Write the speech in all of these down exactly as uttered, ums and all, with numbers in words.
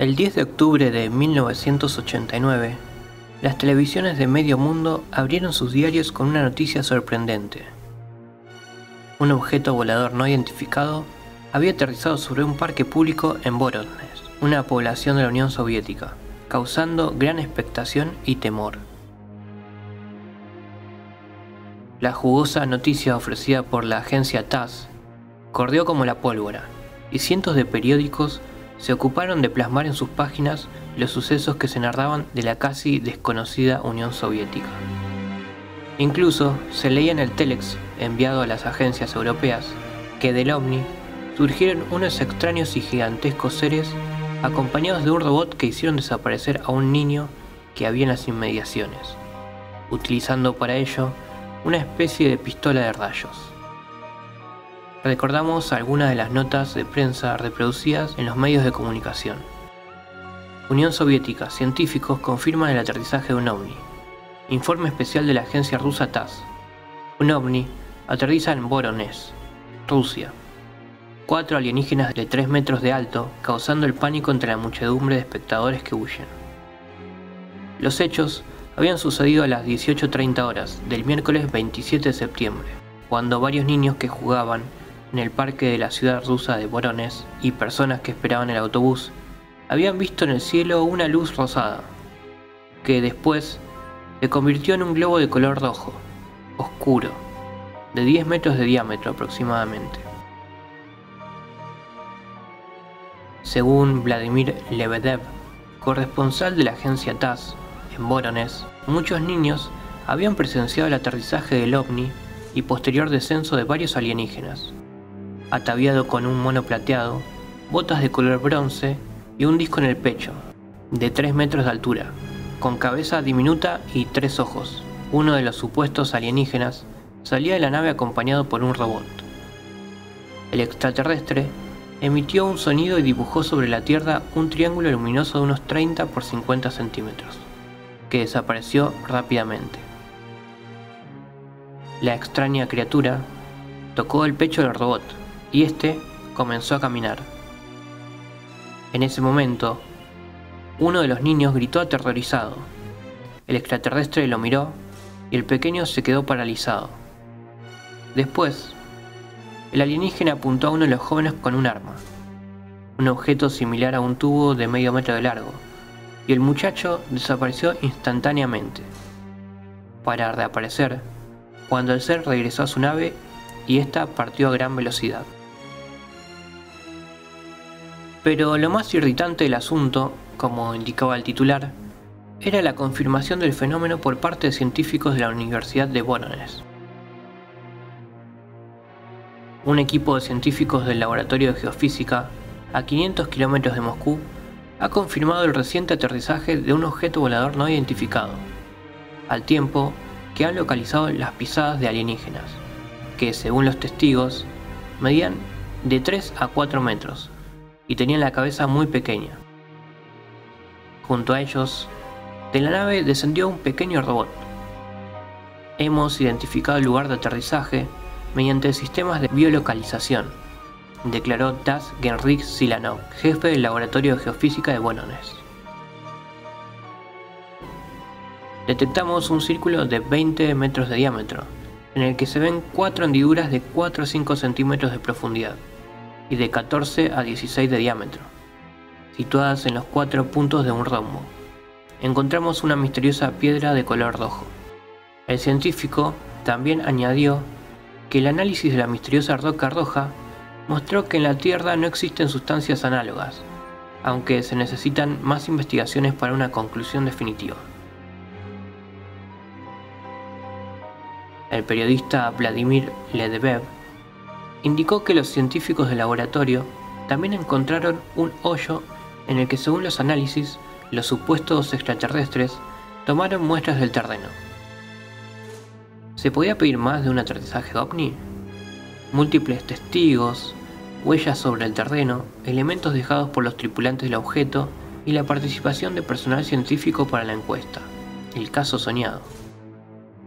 El diez de octubre de mil novecientos ochenta y nueve, las televisiones de medio mundo abrieron sus diarios con una noticia sorprendente. Un objeto volador no identificado había aterrizado sobre un parque público en Voronezh, una población de la Unión Soviética, causando gran expectación y temor. La jugosa noticia ofrecida por la agencia TASS corrió como la pólvora, y cientos de periódicos se ocuparon de plasmar en sus páginas los sucesos que se narraban de la casi desconocida Unión Soviética. Incluso se leía en el Telex enviado a las agencias europeas que del OVNI surgieron unos extraños y gigantescos seres acompañados de un robot que hicieron desaparecer a un niño que había en las inmediaciones, utilizando para ello una especie de pistola de rayos. Recordamos algunas de las notas de prensa reproducidas en los medios de comunicación. Unión Soviética, científicos confirman el aterrizaje de un ovni. Informe especial de la agencia rusa TASS. Un ovni aterriza en Voronezh, Rusia. Cuatro alienígenas de tres metros de alto, causando el pánico entre la muchedumbre de espectadores que huyen. Los hechos habían sucedido a las dieciocho treinta horas del miércoles veintisiete de septiembre, cuando varios niños que jugaban en el parque de la ciudad rusa de Voronezh y personas que esperaban el autobús habían visto en el cielo una luz rosada, que después se convirtió en un globo de color rojo, oscuro, de diez metros de diámetro aproximadamente. Según Vladimir Lebedev, corresponsal de la agencia TASS en Voronezh, muchos niños habían presenciado el aterrizaje del ovni y posterior descenso de varios alienígenas, ataviado con un mono plateado, botas de color bronce y un disco en el pecho, de tres metros de altura, con cabeza diminuta y tres ojos. Uno de los supuestos alienígenas salía de la nave acompañado por un robot. El extraterrestre emitió un sonido y dibujó sobre la Tierra un triángulo luminoso de unos treinta por cincuenta centímetros, que desapareció rápidamente. La extraña criatura tocó el pecho del robot y este comenzó a caminar. En ese momento, uno de los niños gritó aterrorizado. El extraterrestre lo miró y el pequeño se quedó paralizado. Después, el alienígena apuntó a uno de los jóvenes con un arma, un objeto similar a un tubo de medio metro de largo, y el muchacho desapareció instantáneamente, para reaparecer cuando el ser regresó a su nave y ésta partió a gran velocidad. Pero lo más irritante del asunto, como indicaba el titular, era la confirmación del fenómeno por parte de científicos de la Universidad de Voronezh. Un equipo de científicos del Laboratorio de Geofísica, a quinientos kilómetros de Moscú, ha confirmado el reciente aterrizaje de un objeto volador no identificado, al tiempo que han localizado las pisadas de alienígenas, que según los testigos, medían de tres a cuatro metros y tenían la cabeza muy pequeña. Junto a ellos, de la nave descendió un pequeño robot. Hemos identificado el lugar de aterrizaje mediante sistemas de biolocalización, declaró Das Genrik Silanov, jefe del Laboratorio de Geofísica de Voronezh. Detectamos un círculo de veinte metros de diámetro, en el que se ven cuatro hendiduras de cuatro a cinco centímetros de profundidad y de catorce a dieciséis de diámetro, situadas en los cuatro puntos de un rombo. Encontramos una misteriosa piedra de color rojo. El científico también añadió que el análisis de la misteriosa roca roja mostró que en la Tierra no existen sustancias análogas, aunque se necesitan más investigaciones para una conclusión definitiva. El periodista Vladimir Lebedev indicó que los científicos del laboratorio también encontraron un hoyo en el que, según los análisis, los supuestos extraterrestres tomaron muestras del terreno. ¿Se podía pedir más de un aterrizaje ovni? Múltiples testigos, huellas sobre el terreno, elementos dejados por los tripulantes del objeto y la participación de personal científico para la encuesta, el caso soñado.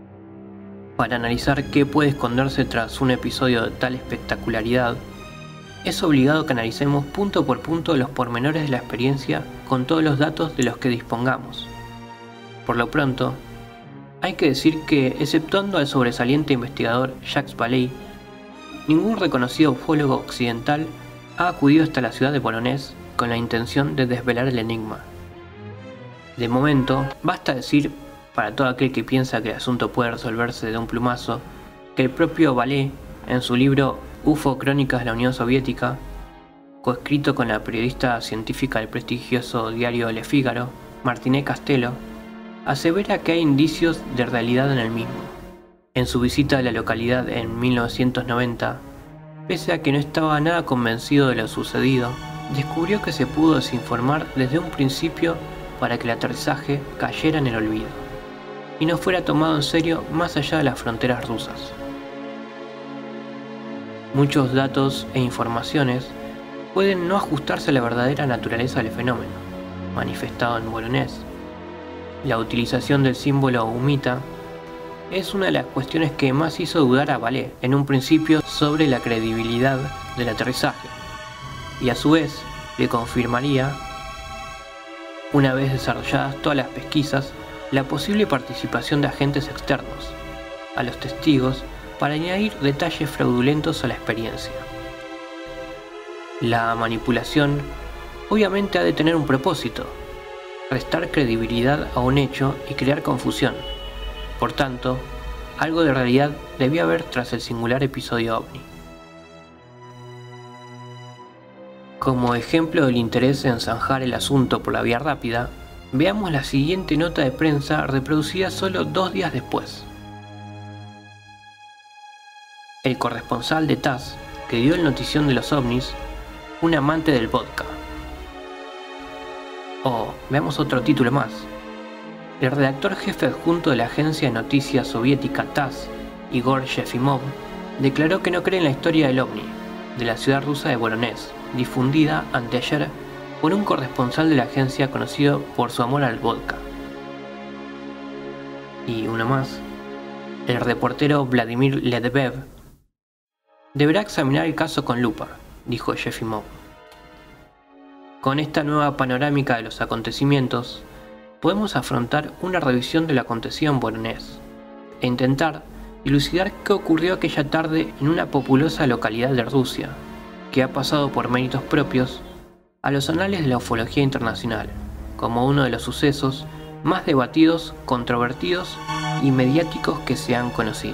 Para analizar qué puede esconderse tras un episodio de tal espectacularidad, es obligado que analicemos punto por punto los pormenores de la experiencia con todos los datos de los que dispongamos. Por lo pronto, hay que decir que, exceptuando al sobresaliente investigador Jacques Vallée, ningún reconocido ufólogo occidental ha acudido hasta la ciudad de Voronezh con la intención de desvelar el enigma. De momento, basta decir, para todo aquel que piensa que el asunto puede resolverse de un plumazo, que el propio Vallée, en su libro U F O Crónicas de la Unión Soviética, coescrito con la periodista científica del prestigioso diario Le Figaro, Martine Castello, asevera que hay indicios de realidad en el mismo. En su visita a la localidad en mil novecientos noventa, pese a que no estaba nada convencido de lo sucedido, descubrió que se pudo desinformar desde un principio para que el aterrizaje cayera en el olvido y no fuera tomado en serio más allá de las fronteras rusas. Muchos datos e informaciones pueden no ajustarse a la verdadera naturaleza del fenómeno, manifestado en Voronezh. La utilización del símbolo humita es una de las cuestiones que más hizo dudar a Vallée en un principio sobre la credibilidad del aterrizaje, y a su vez le confirmaría, una vez desarrolladas todas las pesquisas, la posible participación de agentes externos a los testigos para añadir detalles fraudulentos a la experiencia. La manipulación obviamente ha de tener un propósito: restar credibilidad a un hecho y crear confusión. Por tanto, algo de realidad debía haber tras el singular episodio ovni. Como ejemplo del interés en zanjar el asunto por la vía rápida, veamos la siguiente nota de prensa reproducida solo dos días después. El corresponsal de TASS que dio el notición de los ovnis, un amante del vodka. O veamos otro título más. El redactor jefe adjunto de la agencia de noticias soviética TASS, Igor Yefimov, declaró que no cree en la historia del ovni de la ciudad rusa de Voronezh, difundida anteayer por un corresponsal de la agencia conocido por su amor al vodka. Y uno más. El reportero Vladimir Ledebev deberá examinar el caso con lupa, dijo Yefimov. Con esta nueva panorámica de los acontecimientos, podemos afrontar una revisión de lo acontecido en Voronezh e intentar dilucidar qué ocurrió aquella tarde en una populosa localidad de Rusia, que ha pasado por méritos propios a los anales de la ufología internacional, como uno de los sucesos más debatidos, controvertidos y mediáticos que se han conocido.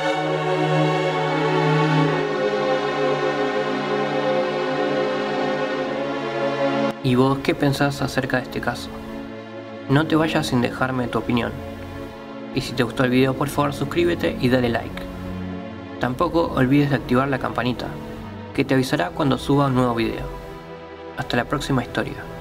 ¿Y vos qué pensás acerca de este caso? No te vayas sin dejarme tu opinión. Y si te gustó el video, por favor suscríbete y dale like. Tampoco olvides de activar la campanita, que te avisará cuando suba un nuevo video. Hasta la próxima historia.